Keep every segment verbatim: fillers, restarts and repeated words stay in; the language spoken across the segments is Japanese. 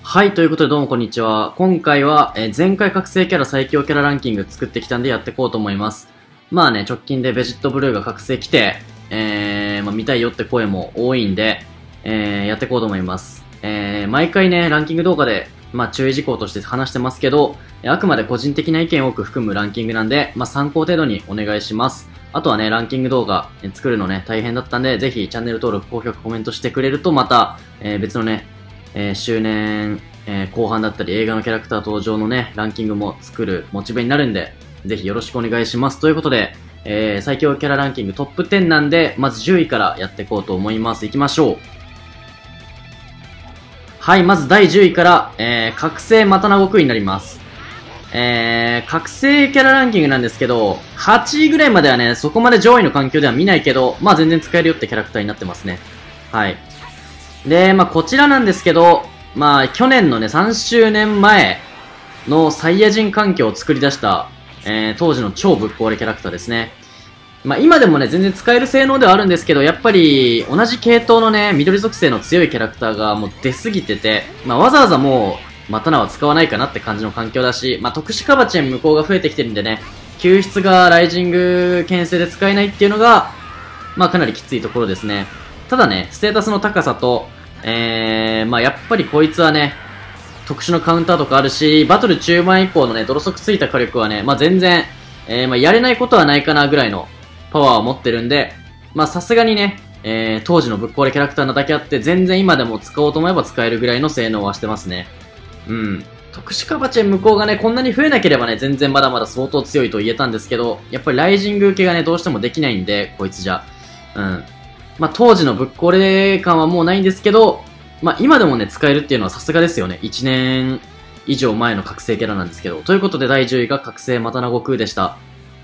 はい、ということでどうもこんにちは。今回は、えー前回覚醒キャラ最強キャラランキング作ってきたんでやっていこうと思います。まあね、直近でベジットブルーが覚醒来て、えー、まあ見たいよって声も多いんで、えー、やっていこうと思います。えー、毎回ね、ランキング動画で、まあ注意事項として話してますけど、あくまで個人的な意見を多く含むランキングなんで、まあ参考程度にお願いします。あとはね、ランキング動画作るのね、大変だったんで、ぜひチャンネル登録、高評価、コメントしてくれると、また、えー、別のね、えー、周年、えー、後半だったり映画のキャラクター登場のね、ランキングも作るモチベになるんで、ぜひよろしくお願いします。ということで、えー、最強キャラランキングトップじゅうなんで、まずじゅういからやっていこうと思います。行きましょう。はい、まずだいじゅういから、えー、覚醒マタナゴクイになります。えー、覚醒キャラランキングなんですけど、はちいぐらいまではね、そこまで上位の環境では見ないけど、まあ全然使えるよってキャラクターになってますね。はい。で、まあこちらなんですけど、まあ去年のね、さんしゅうねんまえのサイヤ人環境を作り出した、えー、当時の超ぶっ壊れキャラクターですね。まあ今でもね、全然使える性能ではあるんですけど、やっぱり同じ系統のね、緑属性の強いキャラクターがもう出すぎてて、まあわざわざもう、マタナは使わないかなって感じの環境だし、まあ、特殊カバチェン無効が増えてきてるんでね、救出がライジング牽制で使えないっていうのが、まあ、かなりきついところですね。ただね、ステータスの高さと、えー、まあ、やっぱりこいつはね、特殊のカウンターとかあるし、バトル中盤以降のね、泥速ついた火力はね、まあ、全然、えー、まあ、やれないことはないかなぐらいのパワーを持ってるんで、まあ、さすがにね、えー、当時のぶっ壊れキャラクターなだけあって、全然今でも使おうと思えば使えるぐらいの性能はしてますね。うん。特殊カバチェン無効がね、こんなに増えなければね、全然まだまだ相当強いと言えたんですけど、やっぱりライジング受けがね、どうしてもできないんで、こいつじゃ。うん。まあ、当時のぶっ壊れ感はもうないんですけど、まあ、今でもね、使えるっていうのはさすがですよね。いちねん以上前の覚醒キャラなんですけど。ということで、だいじゅういが覚醒マタナゴクーでした。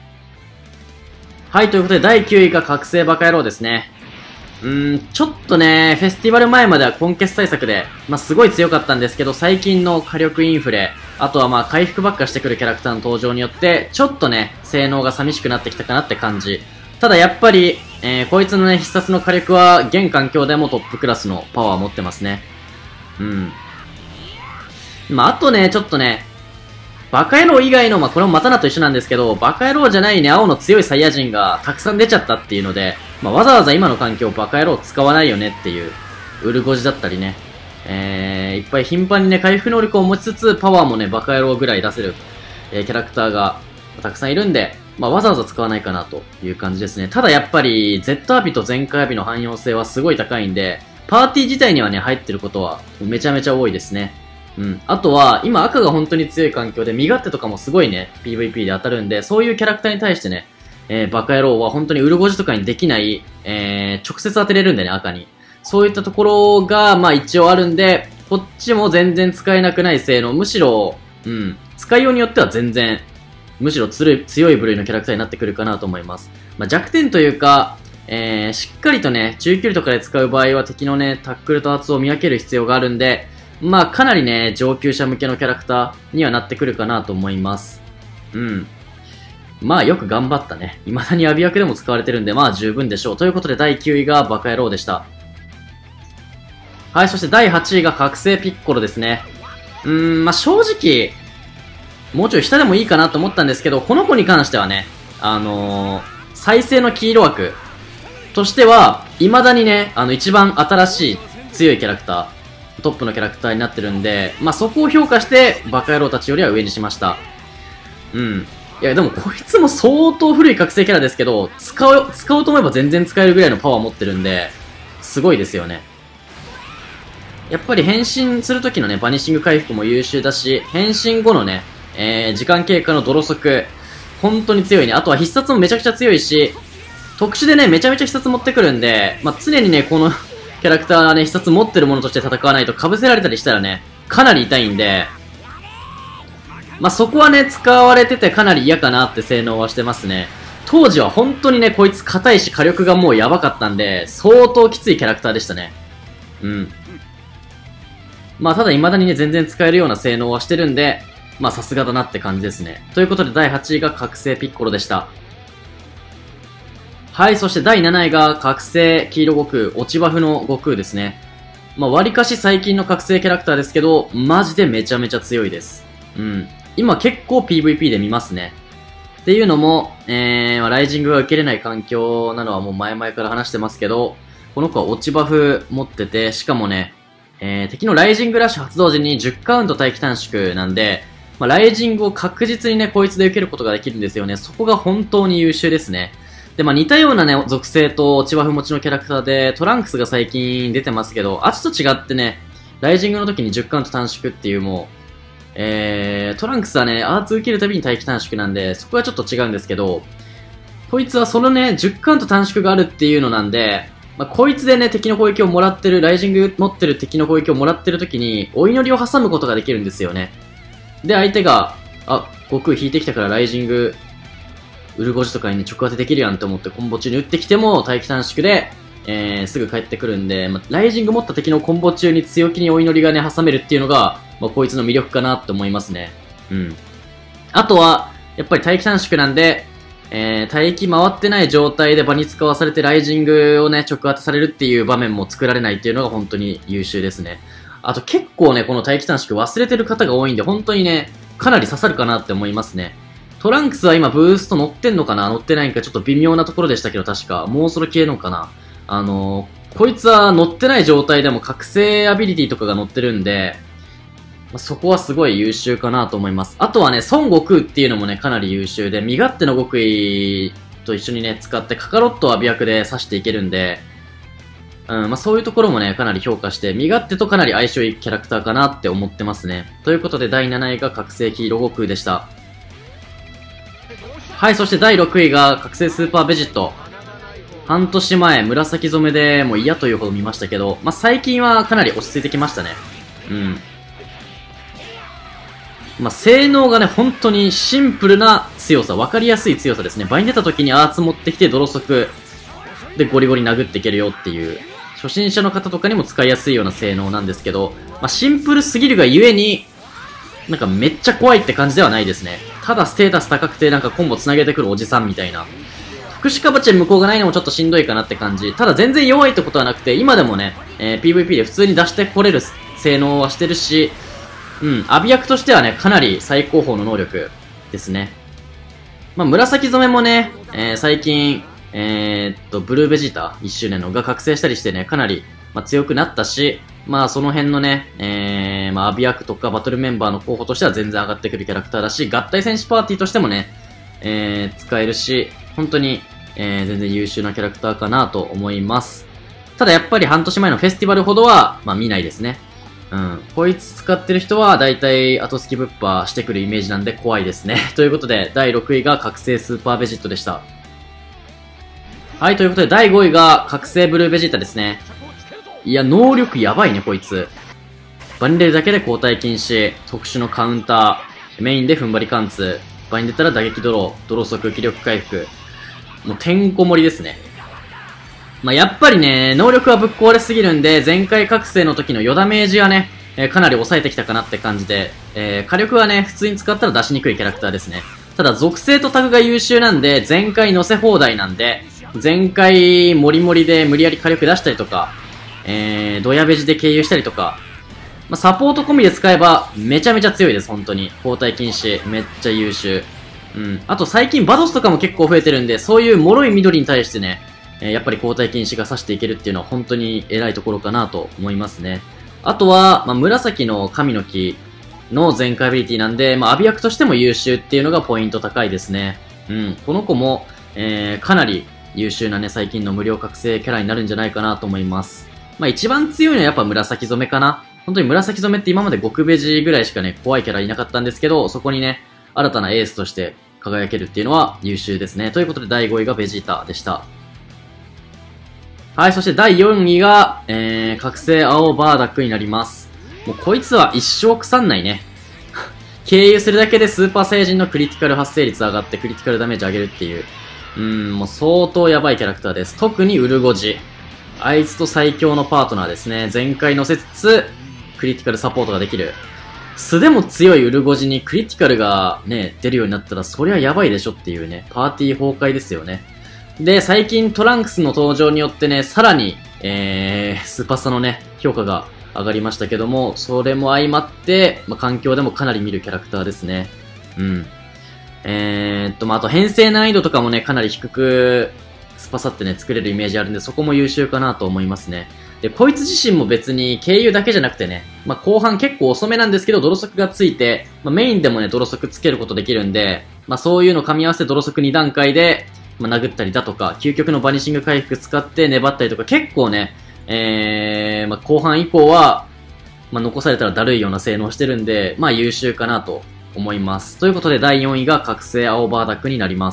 はい、ということで、だいきゅういが覚醒バカ野郎ですね。うーん、ちょっとね、フェスティバル前までは根血対策で、まあ、すごい強かったんですけど、最近の火力インフレ、あとはまあ回復ばっかしてくるキャラクターの登場によって、ちょっとね、性能が寂しくなってきたかなって感じ。ただやっぱり、えー、こいつのね、必殺の火力は、現環境でもトップクラスのパワーを持ってますね。うん。まあ、あとね、ちょっとね、バカ野郎以外の、まあ、これもマタナと一緒なんですけど、バカ野郎じゃないね、青の強いサイヤ人がたくさん出ちゃったっていうので、まあ、わざわざ今の環境バカ野郎使わないよねっていう、ウルゴジだったりね、えー、いっぱい頻繁にね、回復能力を持ちつつ、パワーもね、バカ野郎ぐらい出せる、えー、キャラクターがたくさんいるんで、まあ、わざわざ使わないかなという感じですね。ただやっぱり、Z アビと全開アビの汎用性はすごい高いんで、パーティー自体にはね、入ってることはめちゃめちゃ多いですね。うん。あとは、今赤が本当に強い環境で、身勝手とかもすごいね、ピーブイピー で当たるんで、そういうキャラクターに対してね、えー、バカ野郎は本当にウルゴジとかにできない、えー、直接当てれるんでね、赤に。そういったところが、まあ一応あるんで、こっちも全然使えなくない性能、むしろ、うん、使いようによっては全然、むしろ強い部類のキャラクターになってくるかなと思います。まあ弱点というか、えー、しっかりとね、中距離とかで使う場合は敵のね、タックルと圧を見分ける必要があるんで、まあ、かなりね、上級者向けのキャラクターにはなってくるかなと思います。うん。まあ、よく頑張ったね。未だにアビ役でも使われてるんで、まあ、十分でしょう。ということで、だいきゅういがバカ野郎でした。はい、そしてだいはちいが覚醒ピッコロですね。うーん、まあ、正直、もうちょい下でもいいかなと思ったんですけど、この子に関してはね、あのー、再生の黄色枠としては、未だにね、あの、一番新しい強いキャラクター、トップのキャラクターになってるんで、まあ、そこを評価して、バカ野郎たちよりは上にしました。うん。いや、でもこいつも相当古い覚醒キャラですけど、使おう、使おうと思えば全然使えるぐらいのパワー持ってるんで、すごいですよね。やっぱり変身するときのね、バニッシング回復も優秀だし、変身後のね、えー、時間経過の泥速、本当に強いね。あとは必殺もめちゃくちゃ強いし、特殊でね、めちゃめちゃ必殺持ってくるんで、まあ、常にね、この、キャラクターはね、必殺持ってるものとして戦わないと被せられたりしたらね、かなり痛いんで、まあ、そこはね、使われててかなり嫌かなって性能はしてますね。当時は本当にね、こいつ硬いし火力がもうやばかったんで、相当きついキャラクターでしたね。うん。まあ、ただ未だにね、全然使えるような性能はしてるんで、まあ、さすがだなって感じですね。ということで、だいはちいが覚醒ピッコロでした。はい、そしてだいなないが覚醒黄色悟空、落ちバフの悟空ですね。 まあ、割かし最近の覚醒キャラクターですけど、マジでめちゃめちゃ強いです。うん。今結構 ピーブイピー で見ますね。っていうのも、えー、まあ、ライジングが受けれない環境なのはもう前々から話してますけど、この子は落ちバフ持ってて、しかもね、えー、敵のライジングラッシュ発動時にじゅっカウント待機短縮なんで、まあ、ライジングを確実にね、こいつで受けることができるんですよね。そこが本当に優秀ですね。で、まあ、似たようなね、属性と落ちバフ持ちのキャラクターで、トランクスが最近出てますけど、アチと違ってね、ライジングの時にじゅっカウント短縮っていうもう、えー、トランクスはね、アーツ受けるたびに待機短縮なんで、そこはちょっと違うんですけど、こいつはそのね、じゅっカウント短縮があるっていうのなんで、まあ、こいつでね、敵の攻撃をもらってる、ライジング持ってる敵の攻撃をもらってる時に、お祈りを挟むことができるんですよね。で、相手が、あ、悟空引いてきたからライジング、ウルゴジとかに、ね、直当てできるやんと思ってコンボ中に打ってきても、待機短縮で、えー、すぐ帰ってくるんで、まあ、ライジング持った敵のコンボ中に強気にお祈りがね、挟めるっていうのが、まあ、こいつの魅力かなって思いますね。うん。あとは、やっぱり待機短縮なんで、えー、待機回ってない状態で場に使わされてライジングをね、直当てされるっていう場面も作られないっていうのが本当に優秀ですね。あと結構ね、この待機短縮忘れてる方が多いんで、本当にね、かなり刺さるかなって思いますね。トランクスは今ブースト乗ってんのかな乗ってないんかちょっと微妙なところでしたけど、確か。もうそろ消えるのかなあのー、こいつは乗ってない状態でも覚醒アビリティとかが乗ってるんで、まあ、そこはすごい優秀かなと思います。あとはね、孫悟空っていうのもね、かなり優秀で、身勝手の極意と一緒にね、使ってカカロットをアビ役で刺していけるんで、うん、まあそういうところもね、かなり評価して、身勝手とかなり相性いいキャラクターかなって思ってますね。ということで、だいなないが覚醒黄色悟空でした。はい、そしてだいろくいが覚醒スーパーベジット。半年前、紫染めでもう嫌というほど見ましたけど、まあ最近はかなり落ち着いてきましたね。うん。まあ、性能がね、本当にシンプルな強さ、わかりやすい強さですね。場に出た時にアーツ持ってきて泥速でゴリゴリ殴っていけるよっていう、初心者の方とかにも使いやすいような性能なんですけど、まあ、シンプルすぎるがゆえに、なんかめっちゃ怖いって感じではないですね。ただステータス高くてなんかコンボ繋げてくるおじさんみたいな。福祉かばち向こうがないのもちょっとしんどいかなって感じ。ただ全然弱いってことはなくて、今でもね、えー、ピーブイピー で普通に出してこれる性能はしてるし、うん、アビ役としてはね、かなり最高峰の能力ですね。まあ、紫染めもね、えー、最近、えー、っと、ブルーベジータいっしゅうねんのが覚醒したりしてね、かなり、まあ、強くなったし、まあ、その辺のね、えー、まあ、アビ役とかバトルメンバーの候補としては全然上がってくるキャラクターだし、合体戦士パーティーとしてもね、えー、使えるし、本当に、えー、全然優秀なキャラクターかなと思います。ただやっぱり半年前のフェスティバルほどは、まあ、見ないですね。うん。こいつ使ってる人は、だいたい後付きぶっぱしてくるイメージなんで怖いですね。ということで、だいろくいが覚醒スーパーベジットでした。はい、ということで、だいごいが覚醒ブルーベジータですね。いや、能力やばいね、こいつ。場に出るだけで交代禁止、特殊のカウンター、メインで踏ん張り貫通、場に出たら打撃ドロー、ドロー速、気力回復。もうてんこ盛りですね。まあ、やっぱりね、能力はぶっ壊れすぎるんで、前回覚醒の時の余ダメージはね、えー、かなり抑えてきたかなって感じで、えー、火力はね、普通に使ったら出しにくいキャラクターですね。ただ、属性とタグが優秀なんで、前回乗せ放題なんで、前回モリモリで無理やり火力出したりとか、えー、ドヤベジで経由したりとか、まあ、サポート込みで使えば、めちゃめちゃ強いです、本当に。交代禁止、めっちゃ優秀。うん。あと最近バドスとかも結構増えてるんで、そういう脆い緑に対してね、えー、やっぱり交代禁止が刺していけるっていうのは本当に偉いところかなと思いますね。あとは、まあ、紫の神の木の全開アビリティなんで、まあ、アビ役としても優秀っていうのがポイント高いですね。うん。この子も、えー、かなり優秀なね、最近の無料覚醒キャラになるんじゃないかなと思います。まあ、一番強いのはやっぱ紫染めかな。本当に紫染めって今まで極ベジぐらいしかね、怖いキャラいなかったんですけど、そこにね、新たなエースとして輝けるっていうのは優秀ですね。ということでだいごいがベジータでした。はい、そしてだいよんいが、えー、覚醒青バーダックになります。もうこいつは一生腐んないね。経由するだけでスーパー聖人のクリティカル発生率上がってクリティカルダメージ上げるっていう。うーん、もう相当やばいキャラクターです。特にウルゴジ。あいつと最強のパートナーですね。全開乗せつつ、クリティカルサポートができる。素でも強いウルゴジにクリティカルがね、出るようになったらそりゃやばいでしょっていうね、パーティー崩壊ですよね。で、最近トランクスの登場によってね、さらに、 えー、スーパースタのね、評価が上がりましたけども、それも相まって、まあ、環境でもかなり見るキャラクターですね。うん。えーっと、まあ、あと編成難易度とかもね、かなり低く、スパサってね、作れるイメージあるんで、そこも優秀かなと思いますね。で、こいつ自身も別に経由だけじゃなくてね、まあ、後半結構遅めなんですけど、泥速がついて、まあ、メインでもね、泥速つけることできるんで、まあ、そういうの噛み合わせて泥速に段階で、まあ、殴ったりだとか、究極のバニシング回復使って粘ったりとか、結構ね、えー、まあ、後半以降は、まあ、残されたらだるいような性能してるんで、まあ、優秀かなと思います。ということで、だいよんいが覚醒青バーダックになります。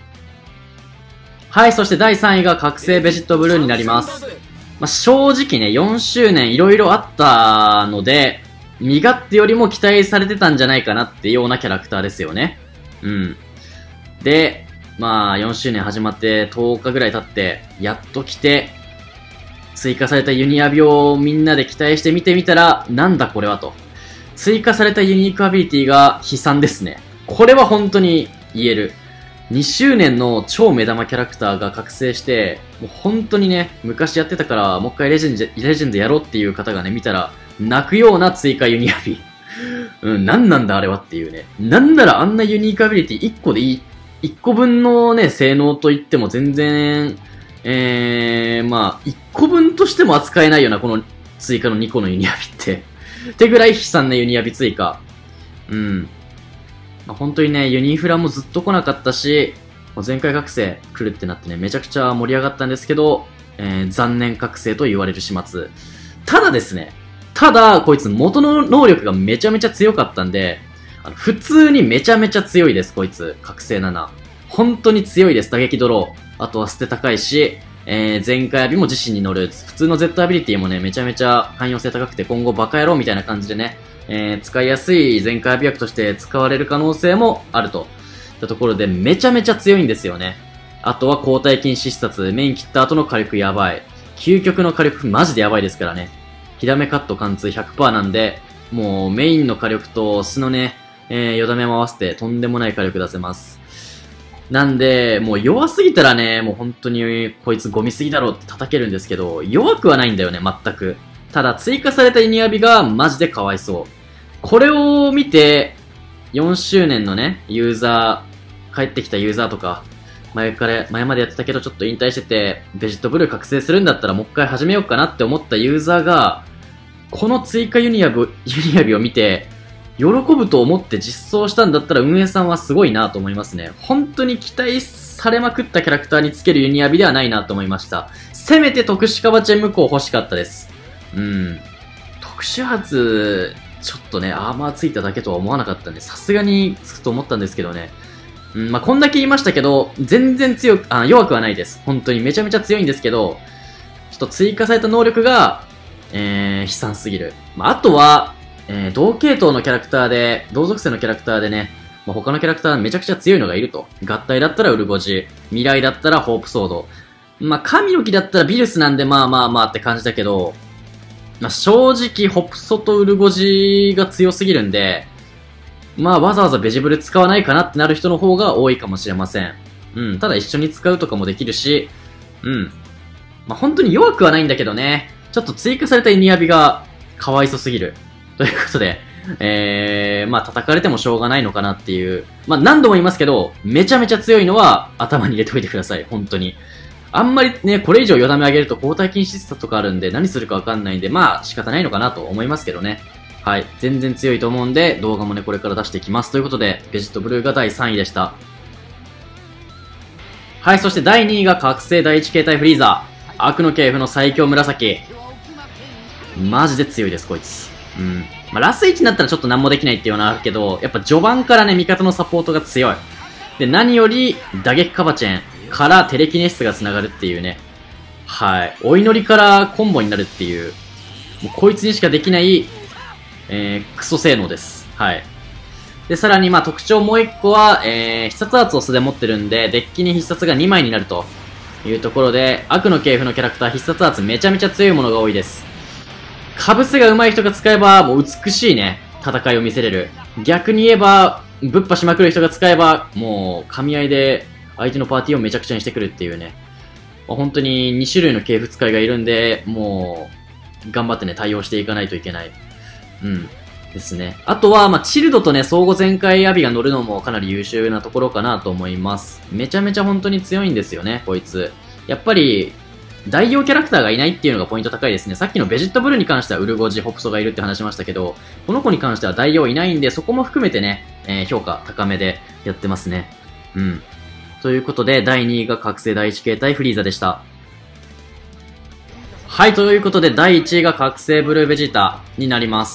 はい、そしてだいさんいが覚醒ベジットブルーになります。まあ、正直ね、よんしゅうねんいろいろあったので、身勝手よりも期待されてたんじゃないかなっていうようなキャラクターですよね。うん。で、まあ、よんしゅうねん始まってとおかぐらい経って、やっと来て、追加されたユニアビをみんなで期待して見てみたら、なんだこれはと。追加されたユニークアビリティが悲惨ですね。これは本当に言える。にしゅうねんの超目玉キャラクターが覚醒して、もう本当にね、昔やってたから、もう一回レジェンド、レジェンドやろうっていう方がね、見たら、泣くような追加ユニアビ。うん、なんなんだあれはっていうね。なんならあんなユニークアビリティいっこでいい、いっこぶんのね、性能といっても全然、えー、まあ、いっこぶんとしても扱えないよな、この追加のにこのユニアビって。ってぐらい悲惨なユニアビ追加。うん。まあ、本当にね、ユニフラもずっと来なかったし、前回覚醒来るってなってね、めちゃくちゃ盛り上がったんですけど、えー、残念覚醒と言われる始末。ただですね、ただ、こいつ元の能力がめちゃめちゃ強かったんで、あの普通にめちゃめちゃ強いです、こいつ。覚醒なな。本当に強いです、打撃ドロー。あとは捨て高いし、えー、全開アビも自身に乗る。普通の Z アビリティもね、めちゃめちゃ汎用性高くて今後バカ野郎みたいな感じでね、えー、使いやすい全開アビ役として使われる可能性もあると。いったところでめちゃめちゃ強いんですよね。あとは交代禁止視察、メイン切った後の火力やばい。究極の火力マジでやばいですからね。火ダメカット貫通 ひゃくパーセント なんで、もうメインの火力と素のね、えー、よだめも合わせてとんでもない火力出せます。なんで、もう弱すぎたらね、もう本当にこいつゴミすぎだろうって叩けるんですけど、弱くはないんだよね、全く。ただ追加されたユニアビがマジでかわいそう。これを見て、よんしゅうねんのね、ユーザー、帰ってきたユーザーとか、前から、前までやってたけどちょっと引退してて、ベジットブルー覚醒するんだったらもう一回始めようかなって思ったユーザーが、この追加ユニアビ、ユニアビを見て、喜ぶと思って実装したんだったら運営さんはすごいなと思いますね。本当に期待されまくったキャラクターにつけるユニアビではないなと思いました。せめて特殊カバチェン向こう欲しかったです。うん。特殊発、ちょっとね、アーマーついただけとは思わなかったんで、さすがにつくと思ったんですけどね。うん、まあ、こんだけ言いましたけど、全然強く、あ、弱くはないです。本当にめちゃめちゃ強いんですけど、ちょっと追加された能力が、えー、悲惨すぎる。まあ、あとは、えー、同系統のキャラクターで、同属性のキャラクターでね、まあ、他のキャラクターめちゃくちゃ強いのがいると。合体だったらウルゴジ、未来だったらホープソード。まあ、神の木だったらビルスなんでまあまあまあって感じだけど、まあ、正直ホプソとウルゴジが強すぎるんで、まあわざわざベジブル使わないかなってなる人の方が多いかもしれません。うん、ただ一緒に使うとかもできるし、うん。まあ本当に弱くはないんだけどね、ちょっと追加されたイニアビがかわいそすぎる。ということで、えー、まあ叩かれてもしょうがないのかなっていう。まあ何度も言いますけど、めちゃめちゃ強いのは頭に入れておいてください、本当に。あんまりね、これ以上よだめ上げると交代禁止室とかあるんで何するかわかんないんで、まあ仕方ないのかなと思いますけどね。はい。全然強いと思うんで、動画もね、これから出していきます。ということで、ベジットブルーがだいさんいでした。はい、そしてだいにいが覚醒だいいち形態フリーザー。悪の系譜の最強紫。マジで強いです、こいつ。うん。まあ、ラスいちになったらちょっと何もできないっていうのはあるけど、やっぱ序盤からね、味方のサポートが強い。で、何より、打撃カバチェンからテレキネシスが繋がるっていうね。はい。お祈りからコンボになるっていう。もうこいつにしかできない、えー、クソ性能です。はい。で、さらに、まあ、特徴もう一個は、えー、必殺圧を素で持ってるんで、デッキに必殺がにまいになるというところで、悪の系譜のキャラクター必殺圧めちゃめちゃ強いものが多いです。かぶせが上手い人が使えば、もう美しいね、戦いを見せれる。逆に言えば、ぶっぱしまくる人が使えば、もう、噛み合いで、相手のパーティーをめちゃくちゃにしてくるっていうね。 本当にに種類の系譜使いがいるんで、もう、頑張ってね、対応していかないといけない。うん。ですね。あとは、まあ、チルドとね、相互全開アビが乗るのもかなり優秀なところかなと思います。めちゃめちゃ本当に強いんですよね、こいつ。やっぱり、代用キャラクターがいないっていうのがポイント高いですね。さっきのベジットブルーに関してはウルゴジ、ホプソがいるって話しましたけど、この子に関しては代用いないんで、そこも含めてね、えー、評価高めでやってますね。うん。ということで、だいにいが覚醒だいいち形態フリーザでした。はい、ということで、だいいちいが覚醒ブルーベジータになります。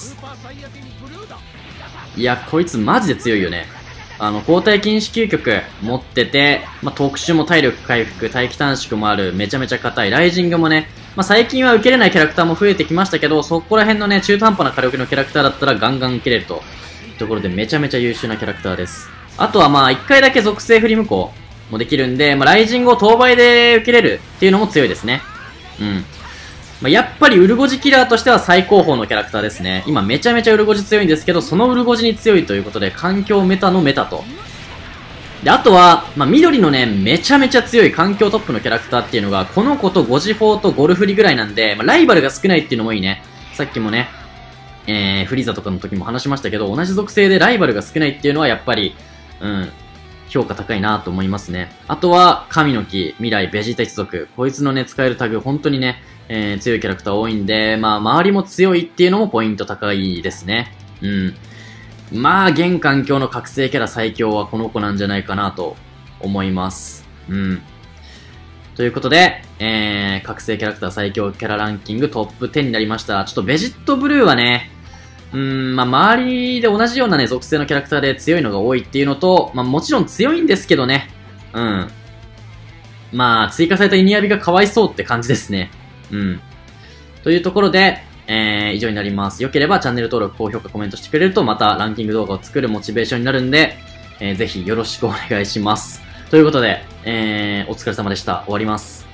いや、こいつマジで強いよね。あの、交代禁止究極持ってて、まあ、特殊も体力回復、待機短縮もある、めちゃめちゃ硬い。ライジングもね、まあ、最近は受けれないキャラクターも増えてきましたけど、そこら辺のね、中途半端な火力のキャラクターだったらガンガン受けれると。ところでめちゃめちゃ優秀なキャラクターです。あとはまあ、一回だけ属性振り無効もできるんで、まあ、ライジングを当倍で受けれるっていうのも強いですね。うん。まあ、やっぱりウルゴジキラーとしては最高峰のキャラクターですね。今めちゃめちゃウルゴジ強いんですけど、そのウルゴジに強いということで、環境メタのメタと。で、あとは、まあ、緑のね、めちゃめちゃ強い環境トップのキャラクターっていうのが、この子とゴジフォーとゴルフリぐらいなんで、まあ、ライバルが少ないっていうのもいいね。さっきもね、えー、フリーザとかの時も話しましたけど、同じ属性でライバルが少ないっていうのはやっぱり、うん、評価高いなと思いますね。あとは、神の木、未来、ベジータ一族。こいつのね、使えるタグ、本当にね、えー、強いキャラクター多いんで、まあ、周りも強いっていうのもポイント高いですね。うん。まあ、現環境の覚醒キャラ最強はこの子なんじゃないかなと思います。うん。ということで、えー、覚醒キャラクター最強キャラランキングトップじゅうになりました。ちょっとベジットブルーはね、うーん、まあ、周りで同じようなね、属性のキャラクターで強いのが多いっていうのと、まあ、もちろん強いんですけどね。うん。まあ、追加されたイニアビがかわいそうって感じですね。うん。というところで、えー、以上になります。良ければチャンネル登録、高評価、コメントしてくれると、またランキング動画を作るモチベーションになるんで、えー、ぜひよろしくお願いします。ということで、えー、お疲れ様でした。終わります。